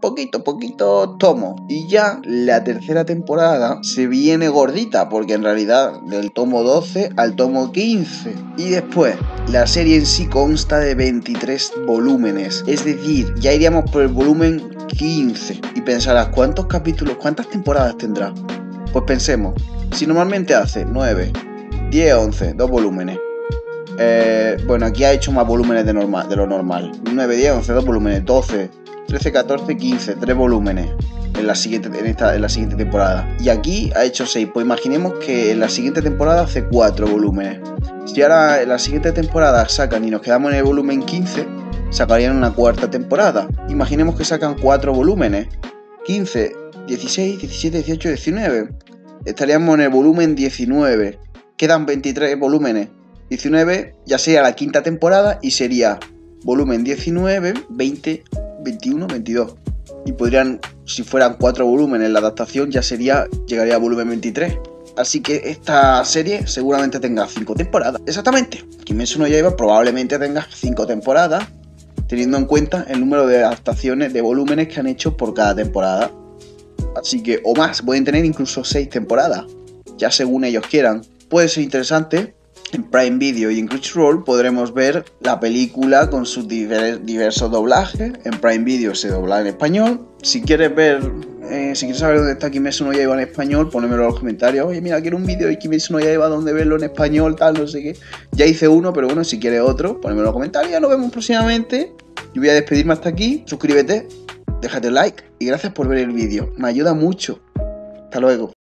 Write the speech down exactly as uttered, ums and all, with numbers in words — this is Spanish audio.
poquito, poquito tomo. Y ya la tercera temporada se viene gordita, porque en realidad del tomo doce al tomo quince. Y después, la serie en sí consta de veintitrés volúmenes. Es decir, ya iríamos por el volumen quince. Y pensarás, ¿cuántos capítulos, cuántas temporadas tendrá? Pues pensemos, si normalmente hace nueve, diez, once, dos volúmenes. Eh, bueno, aquí ha hecho más volúmenes de, normal, de lo normal. nueve, diez, once, dos volúmenes. doce, trece, catorce, quince, tres volúmenes en la, siguiente, en, esta, en la siguiente temporada. Y aquí ha hecho seis. Pues imaginemos que en la siguiente temporada hace cuatro volúmenes. Si ahora en la siguiente temporada sacan y nos quedamos en el volumen quince, sacarían una cuarta temporada. Imaginemos que sacan cuatro volúmenes. quince, dieciséis, diecisiete, dieciocho, diecinueve. Estaríamos en el volumen diecinueve. Quedan veintitrés volúmenes. diecinueve ya sería la quinta temporada y sería volumen diecinueve, veinte, veintiuno, veintidós. Y podrían, si fueran cuatro volúmenes, la adaptación ya sería, llegaría a volumen veintitrés. Así que esta serie seguramente tenga cinco temporadas. Exactamente. Kimetsu no Yaiba probablemente tenga cinco temporadas, teniendo en cuenta el número de adaptaciones de volúmenes que han hecho por cada temporada. Así que, o más, pueden tener incluso seis temporadas, ya según ellos quieran. Puede ser interesante. En Prime Video y en Crunchyroll podremos ver la película con sus diver diversos doblajes. En Prime Video se dobla en español. Si quieres ver, eh, si quieres saber dónde está Kimetsu no Yaiba en español, ponémelo en los comentarios. Oye, mira, quiero un vídeo de Kimetsu no Yaiba donde verlo en español, tal, no sé qué. Ya hice uno, pero bueno, si quieres otro, ponémelo en los comentarios. Ya nos vemos próximamente. Yo voy a despedirme hasta aquí. Suscríbete, déjate un like y gracias por ver el vídeo. Me ayuda mucho. Hasta luego.